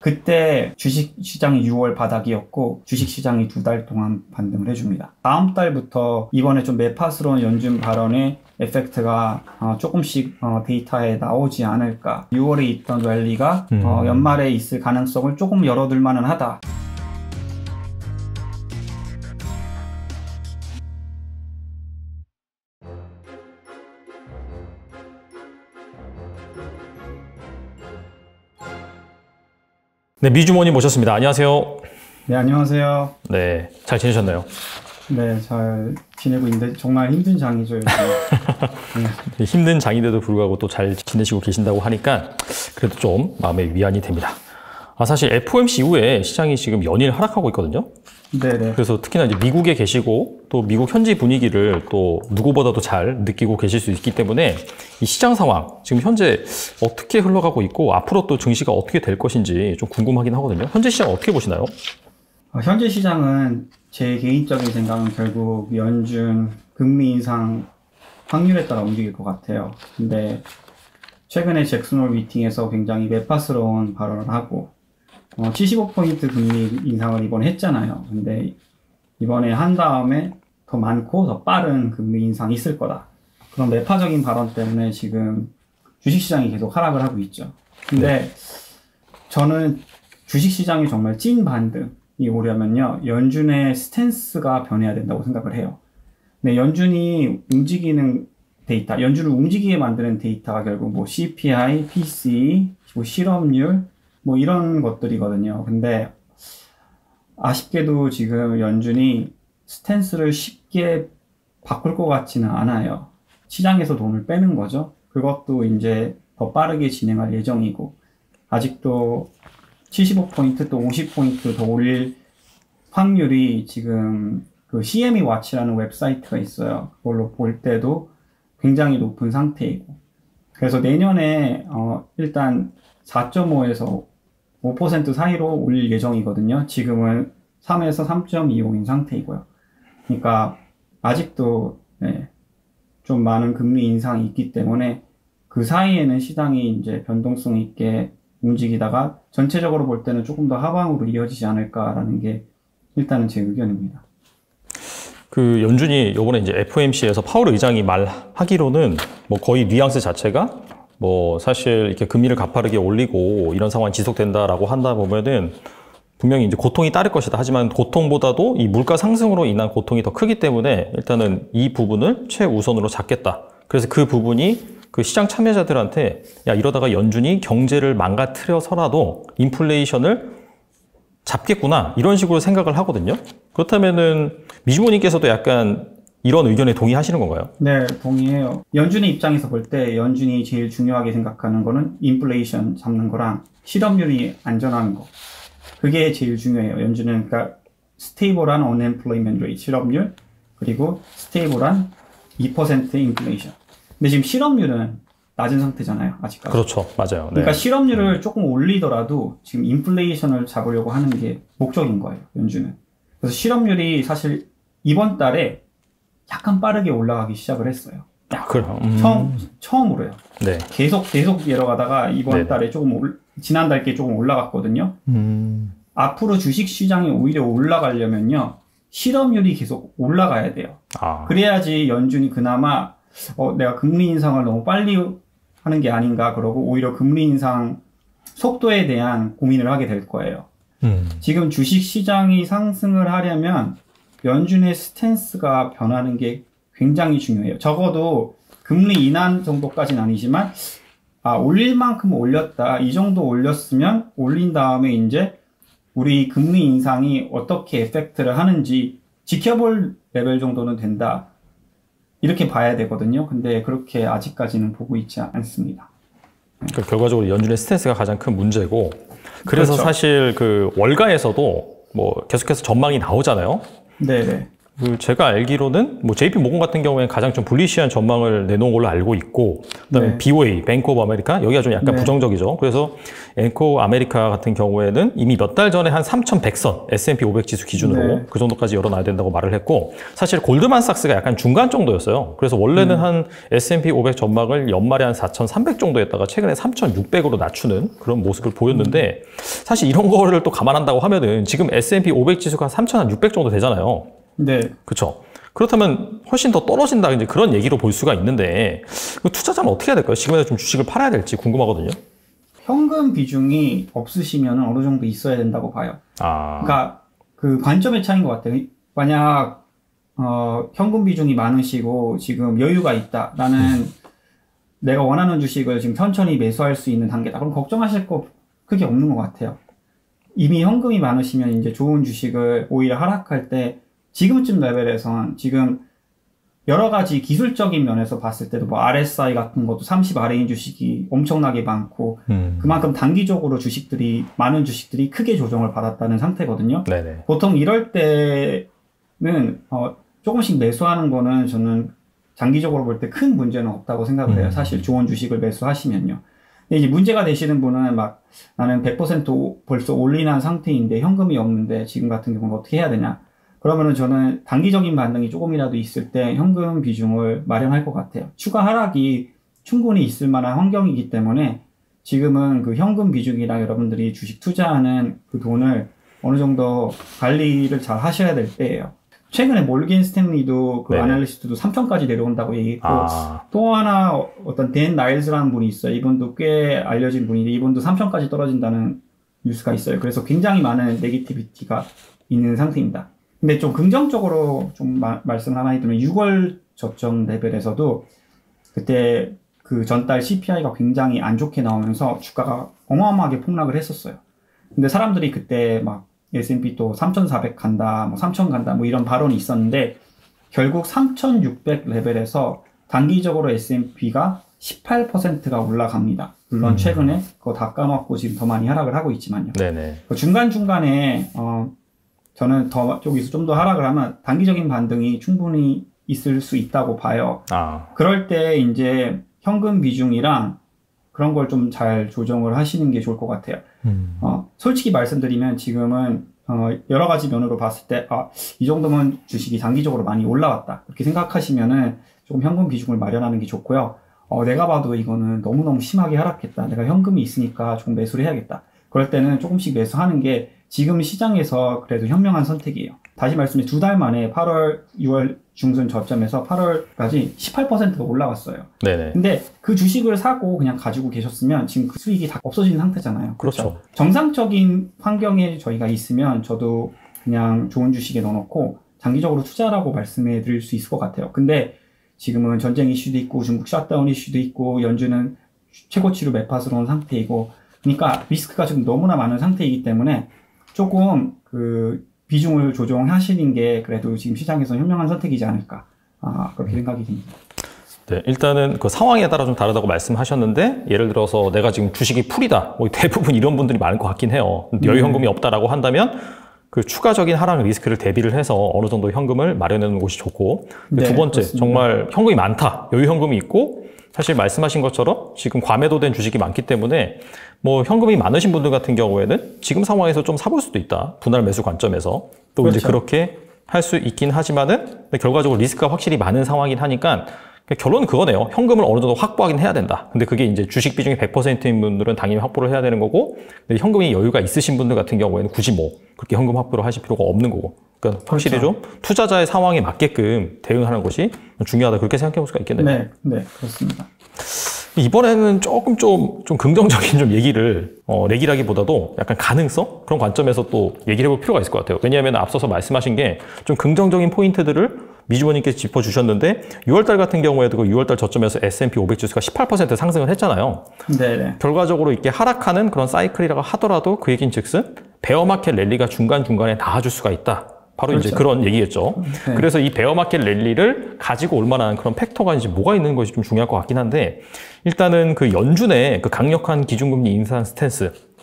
그때 주식시장이 6월 바닥이었고 주식시장이 2달 동안 반등을 해줍니다. 다음 달부터 이번에 좀 매파스러운 연준 발언의 에펙트가 조금씩 데이터에 나오지 않을까. 6월에 있던 랠리가 연말에 있을 가능성을 조금 열어둘 만은 하다. 네, 미주모님 모셨습니다. 안녕하세요. 네, 안녕하세요. 네, 잘 지내셨나요? 네, 잘 지내고 있는데 정말 힘든 장이죠. 네. 힘든 장인데도 불구하고 또 잘 지내시고 계신다고 하니까 그래도 좀 마음에 위안이 됩니다. 사실 FOMC 이후에 시장이 지금 연일 하락하고 있거든요. 네네. 그래서 특히나 이제 미국에 계시고 또 미국 현지 분위기를 또 누구보다도 잘 느끼고 계실 수 있기 때문에 이 시장 상황 지금 현재 어떻게 흘러가고 있고 앞으로 또 증시가 어떻게 될 것인지 좀 궁금하긴 하거든요. 현재 시장 어떻게 보시나요? 현재 시장은 제 개인적인 생각은 결국 연준 금리 인상 확률에 따라 움직일 것 같아요. 근데 최근에 잭슨홀 미팅에서 굉장히 매파스러운 발언을 하고 75포인트 금리 인상을 이번에 했잖아요. 근데 이번에 한 다음에 더 많고 더 빠른 금리 인상이 있을 거다. 그런 매파적인 발언 때문에 지금 주식시장이 계속 하락을 하고 있죠. 근데 저는 주식시장이 정말 찐 반등이 오려면요, 연준의 스탠스가 변해야 된다고 생각을 해요. 근데 연준이 움직이는 데이터, 연준을 움직이게 만드는 데이터가 결국 뭐 CPI, PCE, 뭐 실업률, 뭐 이런 것들이거든요. 근데 아쉽게도 지금 연준이 스탠스를 쉽게 바꿀 것 같지는 않아요. 시장에서 돈을 빼는 거죠. 그것도 이제 더 빠르게 진행할 예정이고, 아직도 75포인트 또 50포인트 더 올릴 확률이 지금 그 CME 와치라는 웹사이트가 있어요. 그걸로 볼 때도 굉장히 높은 상태이고, 그래서 내년에 일단 4.5에서 5% 사이로 올릴 예정이거든요. 지금은 3에서 3.25인 상태이고요. 그러니까 아직도 좀 많은 금리 인상이 있기 때문에 그 사이에는 시장이 이제 변동성 있게 움직이다가 전체적으로 볼 때는 조금 더 하방으로 이어지지 않을까라는 게 일단은 제 의견입니다. 그 연준이 이번에 이제 FOMC에서 파월 의장이 말하기로는 뭐 거의 뉘앙스 자체가 뭐 사실 이렇게 금리를 가파르게 올리고 이런 상황이 지속된다라고 한다 보면은 분명히 이제 고통이 따를 것이다. 하지만 고통보다도 이 물가 상승으로 인한 고통이 더 크기 때문에 일단은 이 부분을 최우선으로 잡겠다. 그래서 그 부분이 그 시장 참여자들한테 야, 이러다가 연준이 경제를 망가뜨려서라도 인플레이션을 잡겠구나, 이런 식으로 생각을 하거든요. 그렇다면은 미주모님께서도 약간 이런 의견에 동의하시는 건가요? 네, 동의해요. 연준의 입장에서 볼 때 연준이 제일 중요하게 생각하는 거는 인플레이션 잡는 거랑 실업률이 안전한 거. 그게 제일 중요해요. 연준은 그러니까 스테이블한 unemployment rate, 실업률, 그리고 스테이블한 2%의 인플레이션. 근데 지금 실업률은 낮은 상태잖아요, 아직까지. 그렇죠, 맞아요. 네. 그러니까 실업률을 조금 올리더라도 지금 인플레이션을 잡으려고 하는 게 목적인 거예요, 연준은. 그래서 실업률이 사실 이번 달에 약간 빠르게 올라가기 시작을 했어요. 처음으로요. 네. 계속 내려가다가 이번 달에 조금 지난달께 조금 올라갔거든요. 앞으로 주식 시장이 오히려 올라가려면요, 실업률이 계속 올라가야 돼요. 그래야지 연준이 그나마 내가 금리 인상을 너무 빨리 하는 게 아닌가 그러고 오히려 금리 인상 속도에 대한 고민을 하게 될 거예요. 지금 주식 시장이 상승을 하려면 연준의 스탠스가 변하는 게 굉장히 중요해요. 적어도 금리 인하 정도까지는 아니지만 올릴 만큼 올렸다, 이 정도 올렸으면 올린 다음에 이제 우리 금리 인상이 어떻게 에펙트를 하는지 지켜볼 레벨 정도는 된다, 이렇게 봐야 되거든요. 근데 그렇게 아직까지는 보고 있지 않습니다. 그러니까 결과적으로 연준의 스탠스가 가장 큰 문제고, 그래서 그렇죠. 사실 그 월가에서도 뭐 계속해서 전망이 나오잖아요. 네네. 제가 알기로는 뭐 JP 모건 같은 경우에는 가장 좀 불리시한 전망을 내놓은 걸로 알고 있고, 그다음에 네. BOA, 뱅크 오브 아메리카 여기가 좀 약간 네. 부정적이죠. 그래서 뱅크 오브 아메리카 같은 경우에는 이미 몇 달 전에 한 3,100선 S&P 500 지수 기준으로 네. 그 정도까지 열어놔야 된다고 말을 했고, 사실 골드만삭스가 약간 중간 정도였어요. 그래서 원래는 한 S&P 500 전망을 연말에 한 4,300 정도였다가 최근에 3,600으로 낮추는 그런 모습을 보였는데, 사실 이런 거를 또 감안한다고 하면은 지금 S&P 500 지수가 3,600 정도 되잖아요. 네. 그렇죠. 그렇다면 훨씬 더 떨어진다, 이제 그런 얘기로 볼 수가 있는데, 투자자는 어떻게 해야 될까요? 지금에도 좀 주식을 팔아야 될지 궁금하거든요. 현금 비중이 없으시면 어느 정도 있어야 된다고 봐요. 그러니까 그 관점의 차이인 것 같아요. 만약 현금 비중이 많으시고 지금 여유가 있다. 나는 내가 원하는 주식을 지금 천천히 매수할 수 있는 단계다. 그럼 걱정하실 거 크게 없는 것 같아요. 이미 현금이 많으시면 이제 좋은 주식을 오히려 하락할 때 지금쯤 레벨에선 지금 여러 가지 기술적인 면에서 봤을 때도 뭐 RSI 같은 것도 30 아래인 주식이 엄청나게 많고 그만큼 단기적으로 많은 주식들이 크게 조정을 받았다는 상태거든요. 네네. 보통 이럴 때는 조금씩 매수하는 거는 저는 장기적으로 볼 때 큰 문제는 없다고 생각을 해요. 사실 좋은 주식을 매수하시면요. 근데 이제 문제가 되시는 분은 막 나는 100% 벌써 올인한 상태인데 현금이 없는데 지금 같은 경우는 어떻게 해야 되냐. 그러면은 저는 단기적인 반등이 조금이라도 있을 때 현금 비중을 마련할 것 같아요. 추가 하락이 충분히 있을 만한 환경이기 때문에 지금은 그 현금 비중이랑 여러분들이 주식 투자하는 그 돈을 어느 정도 관리를 잘 하셔야 될 때예요. 최근에 몰겐 스탠리도 그 아날리스트도 3천까지 내려온다고 얘기했고 또 하나 어떤 댄 나일즈라는 분이 있어요. 이분도 꽤 알려진 분인데 이분도 3천까지 떨어진다는 뉴스가 있어요. 그래서 굉장히 많은 네기티비티가 있는 상태입니다. 근데 좀 긍정적으로 좀 말씀을 하나 해드리면 6월 저점 레벨에서도 그때 그 전달 CPI가 굉장히 안 좋게 나오면서 주가가 어마어마하게 폭락을 했었어요. 근데 사람들이 그때 막 S&P 또 3,400 간다, 뭐 3,000 간다, 뭐 이런 발언이 있었는데 결국 3,600 레벨에서 단기적으로 S&P가 18%가 올라갑니다. 물론 최근에 그거 다 까먹고 지금 더 많이 하락을 하고 있지만요. 네네. 중간중간에 저는 저기서 좀 더 하락을 하면 단기적인 반등이 충분히 있을 수 있다고 봐요. 그럴 때 이제 현금 비중이랑 그런 걸 좀 잘 조정을 하시는 게 좋을 것 같아요. 솔직히 말씀드리면 지금은 여러 가지 면으로 봤을 때 이 정도면 주식이 장기적으로 많이 올라왔다. 이렇게 생각하시면은 조금 현금 비중을 마련하는 게 좋고요. 내가 봐도 이거는 너무너무 심하게 하락했다. 내가 현금이 있으니까 조금 매수를 해야겠다. 그럴 때는 조금씩 매수하는 게 지금 시장에서 그래도 현명한 선택이에요. 다시 말씀해 2달 만에 8월, 6월 중순 저점에서 8월까지 18%가 올라왔어요. 네네. 근데 그 주식을 사고 그냥 가지고 계셨으면 지금 그 수익이 다 없어진 상태잖아요. 그렇죠. 정상적인 환경에 저희가 있으면 저도 그냥 좋은 주식에 넣어놓고 장기적으로 투자라고 말씀해 드릴 수 있을 것 같아요. 근데 지금은 전쟁 이슈도 있고 중국 샷다운 이슈도 있고 연준은 최고치로 매파스러운 상태이고 그러니까 리스크가 지금 너무나 많은 상태이기 때문에 조금 그 비중을 조정하시는 게 그래도 지금 시장에서 현명한 선택이지 않을까 그렇게 생각이 듭니다. 네, 일단은 그 상황에 따라 좀 다르다고 말씀하셨는데 예를 들어서 내가 지금 주식이 풀이다. 뭐 대부분 이런 분들이 많을 것 같긴 해요. 여유 현금이 없다라고 한다면 그 추가적인 하락 리스크를 대비를 해서 어느 정도 현금을 마련해 놓는 것이 좋고 두 번째 그렇습니다. 정말 현금이 많다. 여유 현금이 있고 사실 말씀하신 것처럼 지금 과매도된 주식이 많기 때문에 뭐 현금이 많으신 분들 같은 경우에는 지금 상황에서 좀 사볼 수도 있다. 분할 매수 관점에서 또 그렇죠. 이제 그렇게 할 수 있긴 하지만은 결과적으로 리스크가 확실히 많은 상황이긴 하니까 결론은 그거네요. 현금을 어느 정도 확보하긴 해야 된다. 근데 그게 이제 주식 비중이 100%인 분들은 당연히 확보를 해야 되는 거고 근데 현금이 여유가 있으신 분들 같은 경우에는 굳이 뭐 그렇게 현금 확보를 하실 필요가 없는 거고 그러니까 확실히 그렇죠. 좀 투자자의 상황에 맞게끔 대응하는 것이 중요하다. 그렇게 생각해 볼 수가 있겠네요. 네, 그렇습니다. 이번에는 조금 좀 긍정적인 좀 얘기를 내기라기보다도 약간 가능성 그런 관점에서 또 얘기를 해볼 필요가 있을 것 같아요. 왜냐하면 앞서서 말씀하신 게 좀 긍정적인 포인트들을 미주원님께서 짚어주셨는데 6월달 같은 경우에도 그 6월달 저점에서 S&P 500 지수가 18% 상승을 했잖아요. 네네. 결과적으로 이렇게 하락하는 그런 사이클이라고 하더라도 그 얘기는 즉슨 베어마켓 랠리가 중간중간에 나와줄 수가 있다. 바로 그렇죠. 이제 그런 얘기겠죠. 네. 그래서 이 베어마켓 랠리를 가지고 올 만한 그런 팩터가 이제 뭐가 있는 것이 좀 중요할 것 같긴 한데 일단은 그 연준의 그 강력한 기준금리 인상 스탠스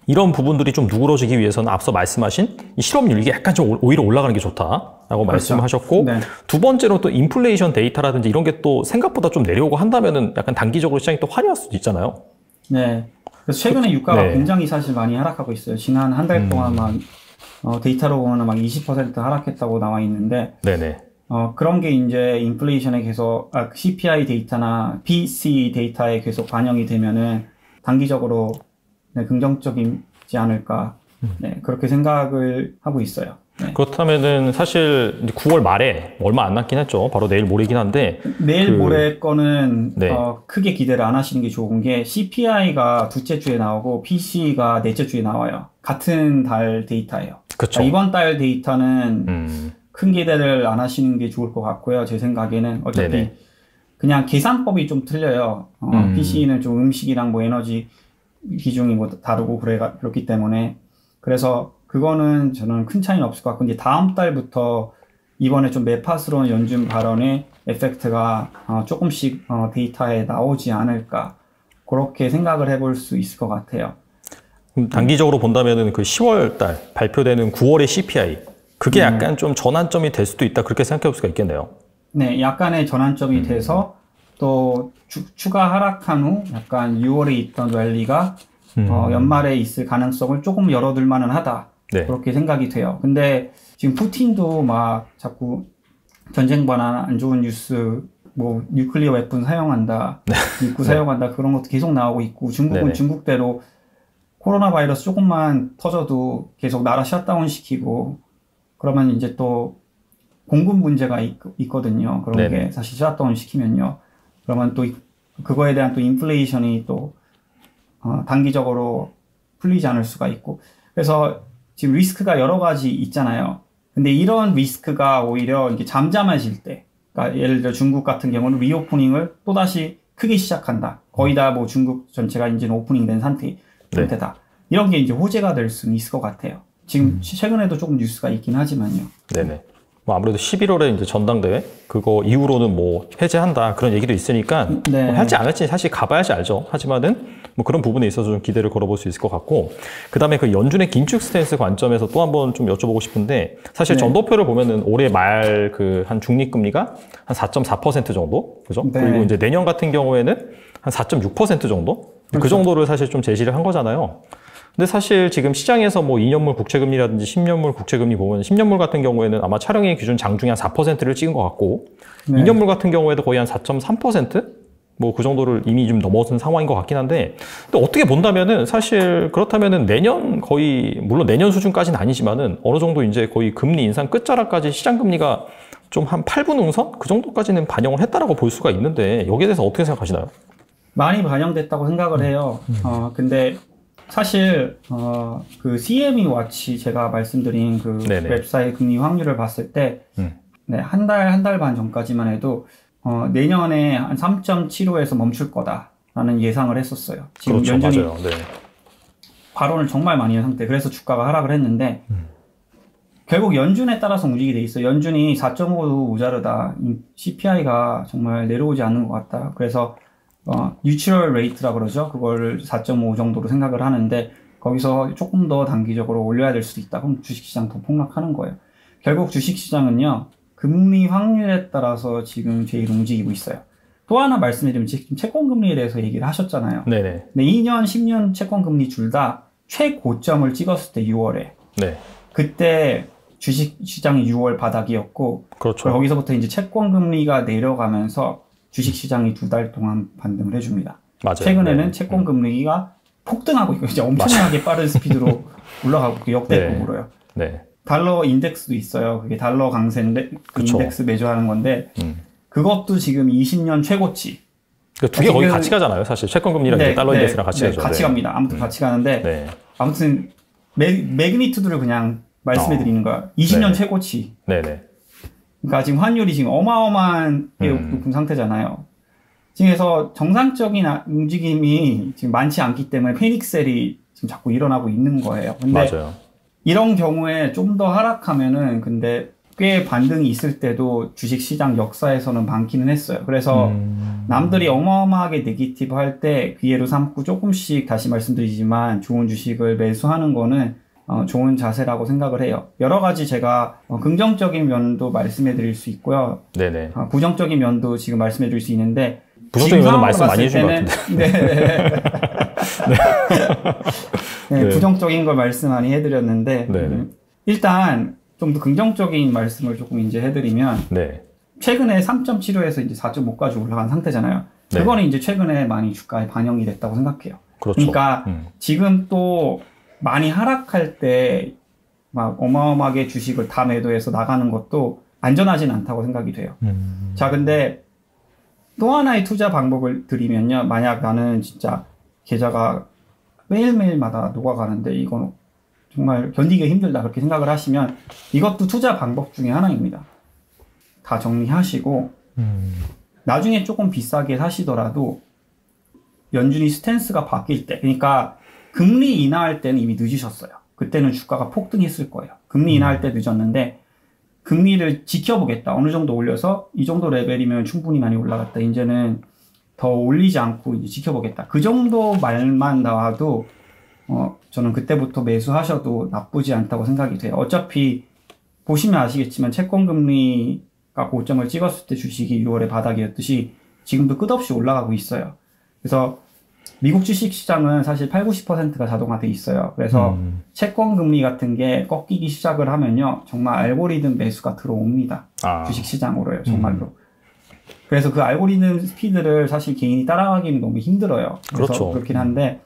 이런 부분들이 좀 누그러지기 위해서는 앞서 말씀하신 이 실업률 이게 약간 좀 오히려 올라가는 게 좋다라고 말씀하셨고 네. 두 번째로 또 인플레이션 데이터라든지 이런 게 또 생각보다 좀 내려오고 한다면은 약간 단기적으로 시장이 또 환희할 수도 있잖아요. 네. 그래서 최근에 유가가 네. 굉장히 사실 많이 하락하고 있어요. 지난 한 달 동안 막 데이터로 보면 막 20% 하락했다고 나와 있는데 네네. 그런 게 이제 인플레이션에 계속 CPI 데이터나 PCE 데이터에 계속 반영이 되면은 단기적으로 네, 긍정적이지 않을까 네, 그렇게 생각을 하고 있어요. 네. 그렇다면은 사실 이제 9월 말에 얼마 안 남긴 했죠. 바로 내일 모레긴 한데 내일 모레 거는 네. 크게 기대를 안 하시는 게 좋은 게 CPI가 둘째 주에 나오고 PC가 넷째 주에 나와요. 같은 달 데이터예요. 그쵸. 이번 달 데이터는 큰 기대를 안 하시는 게 좋을 것 같고요. 제 생각에는 어차피 네네. 그냥 계산법이 좀 틀려요. PC는 좀 음식이랑 뭐 에너지 비중이 뭐 다르고 그렇기 때문에 그래서 그거는 저는 큰 차이는 없을 것 같고 이제 다음 달부터 이번에 좀 매파스러운 연준 발언의 에펙트가 조금씩 데이터에 나오지 않을까 그렇게 생각을 해볼 수 있을 것 같아요. 단기적으로 본다면은 그 10월 달 발표되는 9월의 CPI 그게 약간 좀 전환점이 될 수도 있다 그렇게 생각해 볼 수가 있겠네요. 네, 약간의 전환점이 돼서 또 추가 하락한 후 약간 6월에 있던 랠리가 연말에 있을 가능성을 조금 열어둘 만은 하다. 네. 그렇게 생각이 돼요. 근데 지금 푸틴도 막 자꾸 전쟁 반환 안 좋은 뉴스 뭐 뉴클리어 웨폰 사용한다. 미국 사용한다. 그런 것도 계속 나오고 있고 중국은 네네. 중국대로 코로나 바이러스 조금만 터져도 계속 나라 셧다운 시키고 그러면 이제 또 공급 문제가 있거든요. 그런 네네. 게 사실 셧다운 시키면요. 그러면 또 그거에 대한 또 인플레이션이 또 단기적으로 풀리지 않을 수가 있고 그래서 지금 리스크가 여러 가지 있잖아요. 근데 이런 리스크가 오히려 이게 잠잠해질 때, 그러니까 예를 들어 중국 같은 경우는 리오프닝을 또다시 크게 시작한다. 거의 다 뭐 중국 전체가 이제 오프닝 된 상태다. 이런 게 이제 호재가 될 수는 있을 것 같아요. 지금 최근에도 조금 뉴스가 있긴 하지만요. 네네. 뭐 아무래도 11월에 이제 전당대회 그거 이후로는 뭐 해제한다 그런 얘기도 있으니까 네. 뭐 할지 안 할지 사실 가봐야지 알죠. 하지만은 뭐 그런 부분에 있어서 좀 기대를 걸어볼 수 있을 것 같고 그 다음에 그 연준의 긴축 스탠스 관점에서 또 한번 좀 여쭤보고 싶은데 사실 네. 전도표를 보면은 올해 말 그 한 중립금리가 한 4.4% 정도 그죠? 네. 그리고 이제 내년 같은 경우에는 한 4.6% 정도 그 그렇죠. 정도를 사실 좀 제시를 한 거잖아요. 근데 사실 지금 시장에서 뭐 2년물 국채금리라든지 10년물 국채금리 보면 10년물 같은 경우에는 아마 촬영의 기준 장중에 한 4%를 찍은 것 같고 네. 2년물 같은 경우에도 거의 한 4.3%? 뭐 그 정도를 이미 좀 넘어선 상황인 것 같긴 한데 또 어떻게 본다면은 사실 그렇다면은 내년 거의 물론 내년 수준까지는 아니지만은 어느 정도 이제 거의 금리 인상 끝자락까지 시장 금리가 좀 한 8분 응선? 그 정도까지는 반영을 했다라고 볼 수가 있는데 여기에 대해서 어떻게 생각하시나요? 많이 반영됐다고 생각을 해요. 근데 사실 그 CME 와치 제가 말씀드린 그 네네. 웹사이트 금리 확률을 봤을 때 네, 한 달 반 전까지만 해도 내년에 한 3.75에서 멈출 거다라는 예상을 했었어요. 지금 그렇죠, 연준이 맞아요. 네. 발언을 정말 많이 한 상태. 그래서 주가가 하락을 했는데 결국 연준에 따라서 움직이게 돼 있어요. 연준이 4.5도 모자르다. CPI가 정말 내려오지 않는 것 같다. 그래서 뉴트럴 레이트라 그러죠. 그걸 4.5 정도로 생각을 하는데 거기서 조금 더 단기적으로 올려야 될 수도 있다. 그럼 주식시장 더 폭락하는 거예요. 결국 주식시장은요. 금리 확률에 따라서 지금 제일 움직이고 있어요. 또 하나 말씀드리면 지금 채권금리에 대해서 얘기를 하셨잖아요. 네네. 근데 2년, 10년 채권금리 둘 다 최고점을 찍었을 때 6월에 네. 그때 주식시장이 6월 바닥이었고 그렇죠. 거기서부터 이제 채권금리가 내려가면서 주식시장이 두 달 동안 반등을 해줍니다. 맞아요. 최근에는 네. 채권금리가 폭등하고 있고 이제 엄청나게 빠른 스피드로 올라가고 있고 역대급으로요. 네. 달러 인덱스도 있어요. 그게 달러 강세인데 그 그쵸. 인덱스 매조하는 건데 그것도 지금 20년 최고치. 그러니까 두 개 거의 같이 가잖아요. 사실 채권금리랑 이제 달러 인덱스랑 같이 가죠. 같이 네. 갑니다. 아무튼 같이 가는데 네. 아무튼 매그니튜드를 그냥 말씀해 드리는 거야. 20년 네. 최고치. 네네. 그러니까 지금 환율이 지금 어마어마한 높은 상태잖아요. 지금에서 정상적인 움직임이 지금 많지 않기 때문에 패닉셀이 지금 자꾸 일어나고 있는 거예요. 근데 맞아요. 이런 경우에 좀 더 하락하면은 근데 꽤 반등이 있을 때도 주식시장 역사에서는 많기는 했어요. 그래서 남들이 어마어마하게 네기티브 할 때 기회로 삼고 조금씩 다시 말씀드리지만 좋은 주식을 매수하는 거는 좋은 자세라고 생각을 해요. 여러 가지 제가 긍정적인 면도 말씀해 드릴 수 있고요. 네네. 부정적인 면도 지금 말씀해 드릴 수 있는데 부정적인 면은 말씀 많이 해준 것 같은데. 네, 부정적인 걸 말씀 많이 해드렸는데 네네. 일단 좀 더 긍정적인 말씀을 조금 이제 해드리면 네. 최근에 3.75에서 이제 4.5까지 올라간 상태잖아요. 네. 그거는 이제 최근에 많이 주가에 반영이 됐다고 생각해요. 그렇죠. 그러니까 지금 또 많이 하락할 때 막 어마어마하게 주식을 다 매도해서 나가는 것도 안전하진 않다고 생각이 돼요. 자, 근데 또 하나의 투자 방법을 드리면요. 만약 나는 진짜 계좌가 매일매일마다 녹아가는데 이건 정말 견디기 힘들다 그렇게 생각을 하시면 이것도 투자 방법 중에 하나입니다. 다 정리하시고 나중에 조금 비싸게 사시더라도 연준이 스탠스가 바뀔 때, 그러니까 금리 인하할 때는 이미 늦으셨어요. 그때는 주가가 폭등했을 거예요. 금리 인하할 때 늦었는데 금리를 지켜보겠다. 어느 정도 올려서 이 정도 레벨이면 충분히 많이 올라갔다. 이제는 더 올리지 않고 이제 지켜보겠다. 그 정도 말만 나와도 저는 그때부터 매수하셔도 나쁘지 않다고 생각이 돼요. 어차피 보시면 아시겠지만 채권 금리가 고점을 찍었을 때 주식이 6월에 바닥이었듯이 지금도 끝없이 올라가고 있어요. 그래서 미국 주식 시장은 사실 80~90%가 자동화돼 있어요. 그래서 채권 금리 같은 게 꺾이기 시작을 하면요. 정말 알고리즘 매수가 들어옵니다. 주식 시장으로요. 정말로. 그래서 그 알고리즘 스피드를 사실 개인이 따라가기는 너무 힘들어요. 그래서 그렇죠. 그렇긴 한데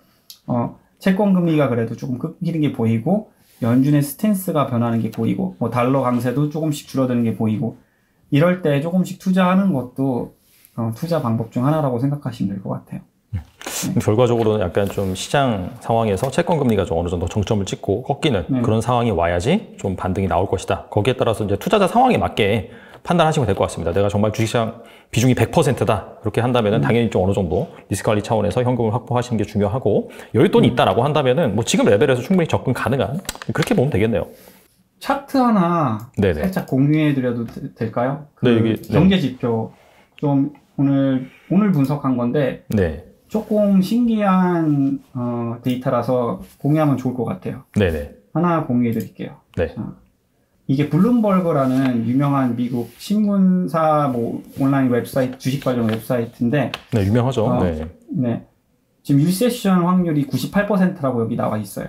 채권 금리가 그래도 조금 끊기는 게 보이고 연준의 스탠스가 변하는 게 보이고 뭐 달러 강세도 조금씩 줄어드는 게 보이고 이럴 때 조금씩 투자하는 것도 투자 방법 중 하나라고 생각하시면 될 것 같아요. 결과적으로는 약간 좀 시장 상황에서 채권 금리가 좀 어느 정도 정점을 찍고 꺾이는 그런 상황이 와야지 좀 반등이 나올 것이다. 거기에 따라서 이제 투자자 상황에 맞게 판단하시면 될 것 같습니다. 내가 정말 주식시장 비중이 100%다 그렇게 한다면은 당연히 좀 어느 정도 리스크 관리 차원에서 현금을 확보하시는 게 중요하고 여윳돈이 있다라고 한다면은 뭐 지금 레벨에서 충분히 접근 가능한 그렇게 보면 되겠네요. 차트 하나 네네. 살짝 공유해 드려도 될까요? 네, 여기 경제 지표 좀 오늘 분석한 건데 네. 조금 신기한 데이터라서 공유하면 좋을 것 같아요. 네네. 하나 공유해 드릴게요. 네. 자, 이게 블룸버그라는 유명한 미국 신문사 뭐 온라인 웹사이트, 주식 관련 웹사이트인데 네, 유명하죠. 네. 네. 지금 리세션 확률이 98%라고 여기 나와 있어요.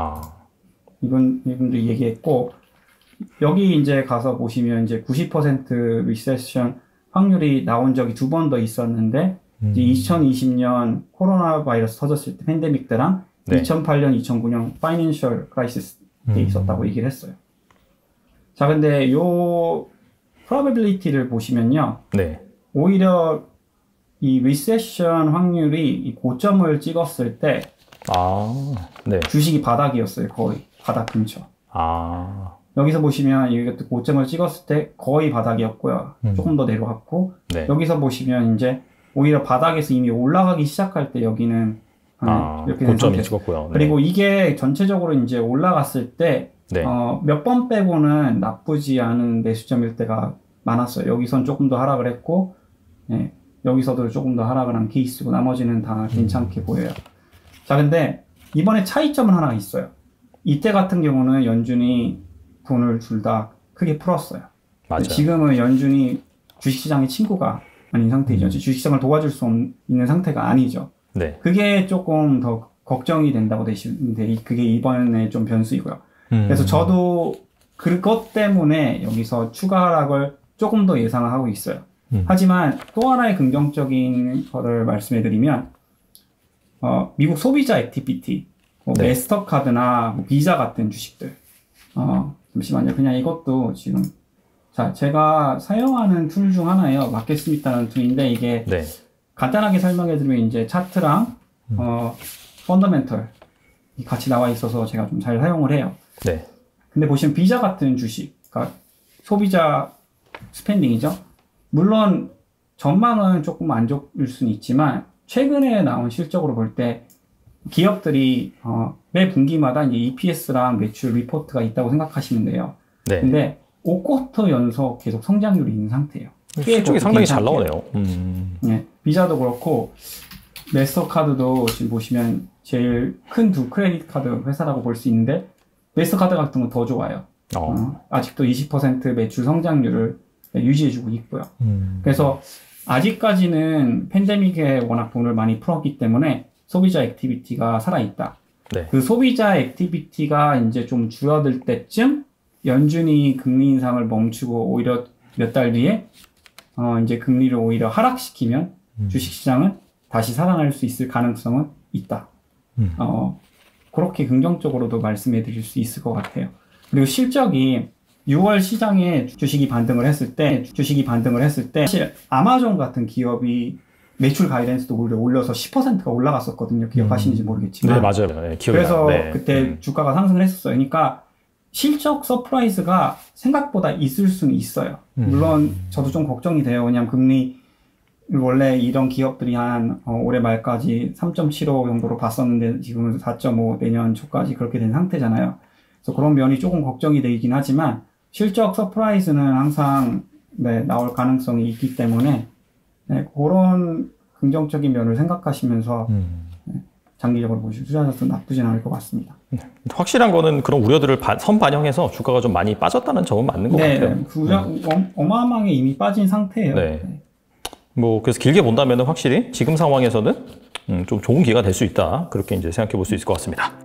이분도 얘기했고 여기 이제 가서 보시면 이제 90% 리세션 확률이 나온 적이 2번 더 있었는데 이제 2020년 코로나 바이러스 터졌을 때 팬데믹 때랑 2008년, 2009년 파이낸셜 크라이시스 때 있었다고 얘기를 했어요. 자, 근데 요 probability를 보시면요. 네. 오히려 이 리세션 확률이 이 고점을 찍었을 때 네. 주식이 바닥이었어요. 거의 바닥 근처. 여기서 보시면 이것도 고점을 찍었을 때 거의 바닥이었고요. 조금 더 내려갔고 네. 여기서 보시면 이제 오히려 바닥에서 이미 올라가기 시작할 때 여기는 이렇게 고점이 찍었고요. 네. 그리고 이게 전체적으로 이제 올라갔을 때 몇 번 빼고는 나쁘지 않은 매수점일 때가 많았어요. 여기선 조금 더 하락을 했고 여기서도 조금 더 하락을 한 케이스고 나머지는 다 괜찮게 보여요. 자, 근데 이번에 차이점은 하나 있어요. 이때 같은 경우는 연준이 돈을 둘 다 크게 풀었어요. 맞아요. 지금은 연준이 주식시장의 친구가 아닌 상태이죠. 주식시장을 도와줄 수 있는 상태가 아니죠. 네. 그게 조금 더 걱정이 된다고 되시는데 그게 이번에 좀 변수이고요. 그래서 저도 그것 때문에 여기서 추가 하락을 조금 더 예상을 하고 있어요. 하지만 또 하나의 긍정적인 거를 말씀해드리면 미국 소비자 액티비티, 마스터카드나 뭐 비자 같은 주식들 잠시만요. 그냥 이것도 지금 자, 제가 사용하는 툴 중 하나예요. 마켓스미스라는 툴인데 이게 간단하게 설명해드리면 이제 차트랑 펀더멘털 같이 나와 있어서 제가 좀 잘 사용을 해요. 네. 근데 보시면 비자 같은 주식, 그러니까 소비자 스pen딩이죠. 물론 전망은 조금 안 좋을 수는 있지만 최근에 나온 실적으로 볼 때 기업들이 매 분기마다 이제 EPS랑 매출 리포트가 있다고 생각하시면 돼요. 네. 근데 5쿼터 연속 계속 성장률이 있는 상태예요. 실적이 상당히 잘 나오네요. 네, 비자도 그렇고 마스터카드도 지금 보시면 제일 큰 두 크레딧 카드 회사라고 볼 수 있는데 마스터카드 같은 건 더 좋아요. 아직도 20% 매출 성장률을 유지해주고 있고요. 그래서 아직까지는 팬데믹에 워낙 돈을 많이 풀었기 때문에 소비자 액티비티가 살아있다. 네. 그 소비자 액티비티가 이제 좀 줄어들 때쯤 연준이 금리 인상을 멈추고 오히려 몇 달 뒤에 이제 금리를 오히려 하락시키면 주식시장은 다시 살아날 수 있을 가능성은 있다. 그렇게 긍정적으로도 말씀해 드릴 수 있을 것 같아요. 그리고 실적이 6월 시장에 주식이 반등을 했을 때 사실 아마존 같은 기업이 매출 가이던스도 올려서 10%가 올라갔었거든요. 기억하시는지 모르겠지만. 네, 맞아요. 네, 기억이 그래서 나요. 네. 그때 주가가 상승을 했었어요. 그러니까 실적 서프라이즈가 생각보다 있을 수는 있어요. 물론 저도 좀 걱정이 돼요. 왜냐하면 금리 원래 이런 기업들이 한 올해 말까지 3.75 정도로 봤었는데 지금은 4.5 내년 초까지 그렇게 된 상태잖아요. 그래서 그런 면이 조금 걱정이 되긴 하지만 실적 서프라이즈는 항상 나올 가능성이 있기 때문에 그런 긍정적인 면을 생각하시면서 장기적으로 보시면 투자하셔도 나쁘진 않을 것 같습니다. 확실한 거는 그런 우려들을 선반영해서 주가가 좀 많이 빠졌다는 점은 맞는 것 같아요. 어마어마하게 이미 빠진 상태예요. 네. 뭐 그래서 길게 본다면 확실히 지금 상황에서는 좀 좋은 기회가 될 수 있다. 그렇게 이제 생각해 볼 수 있을 것 같습니다.